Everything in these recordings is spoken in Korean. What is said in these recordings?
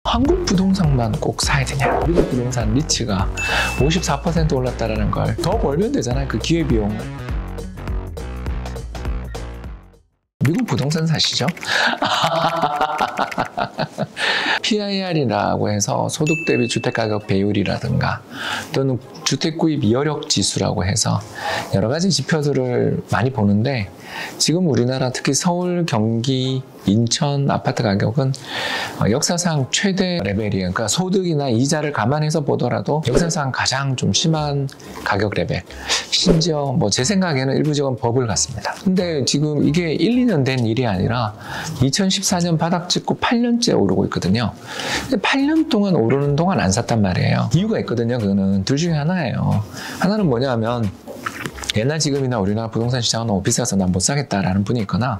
한국 부동산만 꼭 사야 되냐? 미국 부동산 리츠가 54% 올랐다는 걸 더 벌면 되잖아요. 그 기회비용을. 미국 부동산 사시죠? PIR이라고 해서 소득 대비 주택가격 배율이라든가 또는 주택구입 여력 지수라고 해서 여러 가지 지표들을 많이 보는데 지금 우리나라 특히 서울, 경기, 인천 아파트 가격은 역사상 최대 레벨이에요. 그러니까 소득이나 이자를 감안해서 보더라도 역사상 가장 좀 심한 가격 레벨. 심지어 뭐 제 생각에는 일부 지역은 버블 같습니다. 근데 지금 이게 1, 2년 된 일이 아니라 2014년 바닥 찍고 8년째 오르고 있거든요. 근데 8년 동안 오르는 동안 안 샀단 말이에요. 이유가 있거든요. 그거는 둘 중에 하나예요. 하나는 뭐냐면 옛날 지금이나 우리나라 부동산 시장은 너무 비싸서 난 못 사겠다라는 분이 있거나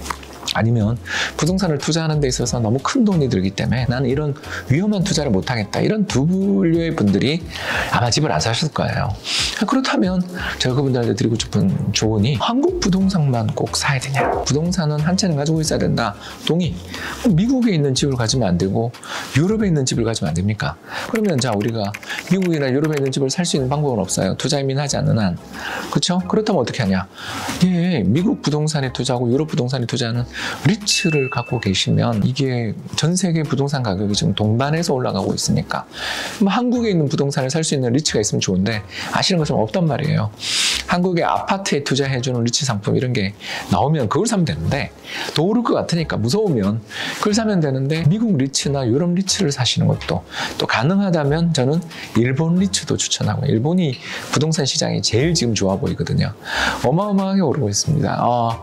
아니면 부동산을 투자하는 데 있어서 너무 큰 돈이 들기 때문에 나는 이런 위험한 투자를 못하겠다. 이런 두 분류의 분들이 아마 집을 안 사실 거예요. 그렇다면 제가 그분들한테 드리고 싶은 조언이 한국 부동산만 꼭 사야 되냐. 부동산은 한 채는 가지고 있어야 된다. 동의. 미국에 있는 집을 가지면 안 되고 유럽에 있는 집을 가지면 안 됩니까? 그러면 자 우리가 미국이나 유럽에 있는 집을 살 수 있는 방법은 없어요. 투자 이민하지 않는 한. 그렇죠? 그렇다면 어떻게 하냐. 예, 미국 부동산에 투자하고 유럽 부동산에 투자하는 리츠를 갖고 계시면 이게 전 세계 부동산 가격이 지금 동반해서 올라가고 있으니까 한국에 있는 부동산을 살 수 있는 리츠가 있으면 좋은데 아시는 것처럼 없단 말이에요. 한국의 아파트에 투자해주는 리츠 상품 이런 게 나오면 그걸 사면 되는데 더 오를 것 같으니까 무서우면 그걸 사면 되는데 미국 리츠나 유럽 리츠를 사시는 것도 또 가능하다면 저는 일본 리츠도 추천하고 일본이 부동산 시장이 제일 지금 좋아 보이거든요. 어마어마하게 오르고 있습니다.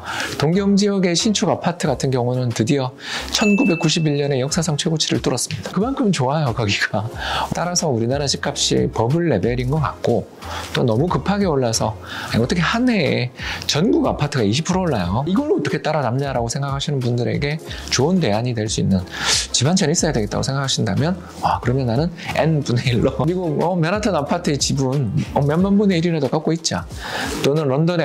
동경 지역의 신축 아파트 같은 경우는 드디어 1991년에 역사상 최고치를 뚫었습니다. 그만큼 좋아요, 거기가. 따라서 우리나라 집값이 버블 레벨인 것 같고 또 너무 급하게 올라서 어떻게 한 해에 전국 아파트가 20% 올라요. 이걸 어떻게 따라잡냐라고 생각하시는 분들에게 좋은 대안이 될 수 있는 집 한 채는 있어야 되겠다고 생각하신다면 그러면 나는 N분의 1로 미국 맨하탄 아파트의 집은 몇만 분의 1이라도 갖고 있자. 또는 런던의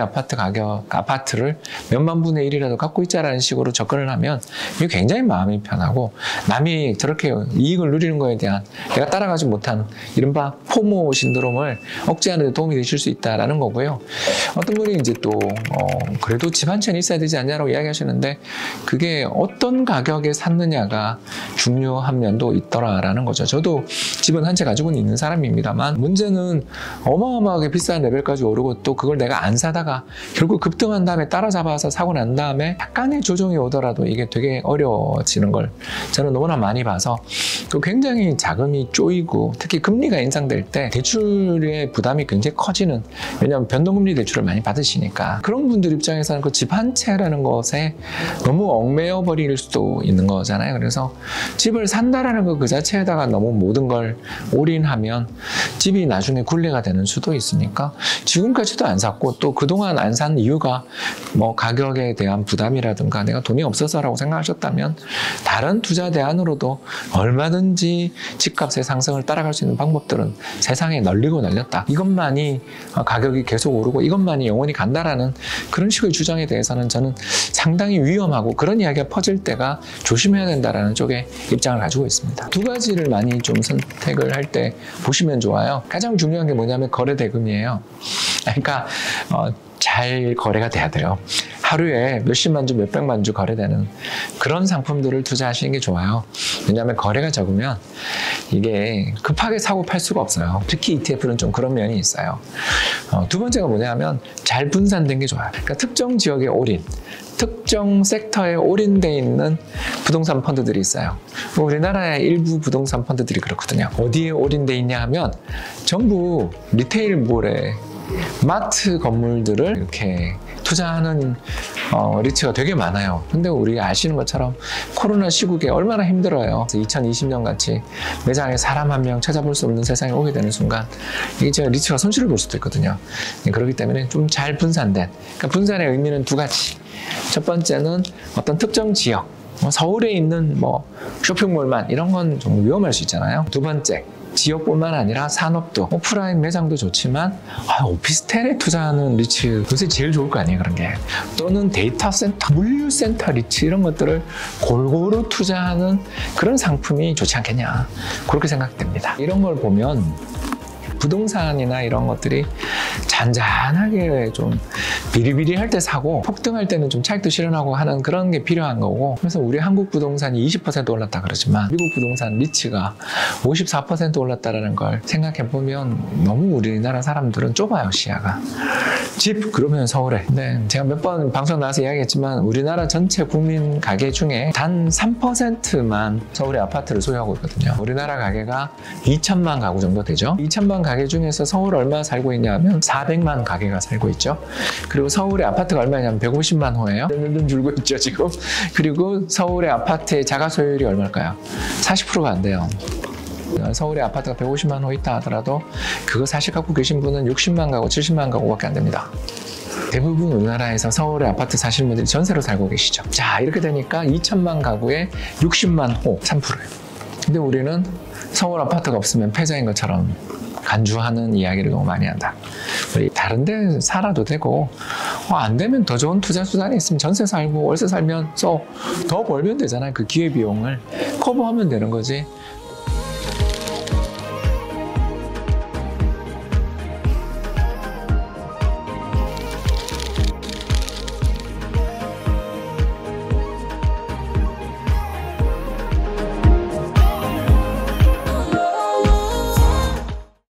아파트를 몇만 분의 1이라도 갖고 있자라는 식으로 접근을 하면 이게 굉장히 마음이 편하고 남이 저렇게 이익을 누리는 거에 대한 내가 따라가지 못한 이른바 포모 신드롬을 억제하는 데 도움이 되실 수 있다라는 거고요. 어떤 분이 이제 또 그래도 집 한 채는 있어야 되지 않냐라고 이야기하시는데 그게 어떤 가격에 샀느냐가 중요한 면도 있더라라는 거죠. 저도 집은 한 채 가지고는 있는 사람입니다만 문제는 어마어마하게 비싼 레벨까지 오르고 또 그걸 내가 안 사다가 결국 급등한 다음에 따라잡아서 사고 난 다음에 약간의 조정이 오더라도 이게 되게 어려워지는 걸 저는 너무나 많이 봐서 또 굉장히 자금이 쪼이고 특히 금리가 인상될 때 대출의 부담이 굉장히 커지는 왜냐하면 변동금리 대출을 많이 받으시니까 그런 분들 입장에서는 그 집 한 채라는 것에 너무 얽매여 버릴 수도 있는 거잖아요. 그래서 집을 산다라는 거 그 자체에다가 너무 모든 걸 올인하면 집이 나중에 굴레가 되는 수도 있으니까 지금까지도 안 샀고 또 그동안 안 산 이유가 뭐 가격에 대한 부담이라든가 내가 돈이 없어서라고 생각하셨다면 다른 투자 대안으로도 얼마든지 집값의 상승을 따라갈 수 있는 방법들은 세상에 널리고 널렸다. 이것만이 가격이 계속 오르고 이것만이 영원히 간다라는 그런 식의 주장에 대해서는 저는 상당히 위험하고 그런 이야기가 퍼질 때가 조심해야 된다라는 쪽에 입장을 가지고 있습니다. 두 가지를 많이 좀 선택을 할 때 보시면 좋아요. 가장 중요한 게 뭐냐면 거래 대금이에요. 그러니까 잘 거래가 돼야 돼요. 하루에 몇십만 주, 몇백만 주 거래되는 그런 상품들을 투자하시는 게 좋아요. 왜냐하면 거래가 적으면 이게 급하게 사고 팔 수가 없어요. 특히 ETF는 좀 그런 면이 있어요. 두 번째가 뭐냐면 잘 분산된 게 좋아요. 그러니까 특정 지역에 올인, 특정 섹터에 올인돼 있는 부동산 펀드들이 있어요. 우리나라의 일부 부동산 펀드들이 그렇거든요. 어디에 올인돼 있냐 하면 전부 리테일몰에 마트 건물들을 이렇게 투자하는 리츠가 되게 많아요. 근데 우리 아시는 것처럼 코로나 시국에 얼마나 힘들어요. 2020년 같이 매장에 사람 한 명 찾아볼 수 없는 세상에 오게 되는 순간 이게 제가 리츠가 손실을 볼 수도 있거든요. 그렇기 때문에 좀 잘 분산된, 그러니까 분산의 의미는 두 가지. 첫 번째는 어떤 특정 지역, 서울에 있는 뭐 쇼핑몰만 이런 건 좀 위험할 수 있잖아요. 두 번째, 지역뿐만 아니라 산업도, 오프라인 매장도 좋지만 오피스텔에 투자하는 리츠 요새 제일 좋을 거 아니에요, 그런 게. 또는 데이터 센터, 물류센터 리츠 이런 것들을 골고루 투자하는 그런 상품이 좋지 않겠냐, 그렇게 생각됩니다. 이런 걸 보면 부동산이나 이런 것들이 잔잔하게 좀 비리비리할 때 사고 폭등할 때는 좀 차익도 실현하고 하는 그런 게 필요한 거고, 그래서 우리 한국 부동산이 20% 올랐다 그러지만 미국 부동산 리츠가 54% 올랐다는 걸 생각해 보면 너무 우리나라 사람들은 좁아요, 시야가. 집 그러면 서울에. 네, 제가 몇 번 방송 나와서 이야기했지만 우리나라 전체 국민 가계 중에 단 3%만 서울의 아파트를 소유하고 있거든요. 우리나라 가계가 2천만 가구 정도 되죠. 2천만 가계 중에서 서울 얼마 살고 있냐면 400만 가계가 살고 있죠. 그리고 서울의 아파트가 얼마냐면 150만 호예요. 점점 줄고 있죠, 지금. 그리고 서울의 아파트의 자가 소유율이 얼마일까요? 40%가 안 돼요. 서울의 아파트가 150만 호 있다 하더라도 그거 사실 갖고 계신 분은 60만 가구, 70만 가구밖에 안 됩니다. 대부분 우리나라에서 서울의 아파트 사시는 분들이 전세로 살고 계시죠. 자, 이렇게 되니까 2천만 가구에 60만 호, 3%예요. 근데 우리는 서울 아파트가 없으면 패자인 것처럼 간주하는 이야기를 너무 많이 한다. 우리 다른 데 살아도 되고, 안 되면 더 좋은 투자 수단이 있으면 전세 살고 월세 살면서 더 벌면 되잖아요. 그 기회비용을 커버하면 되는 거지.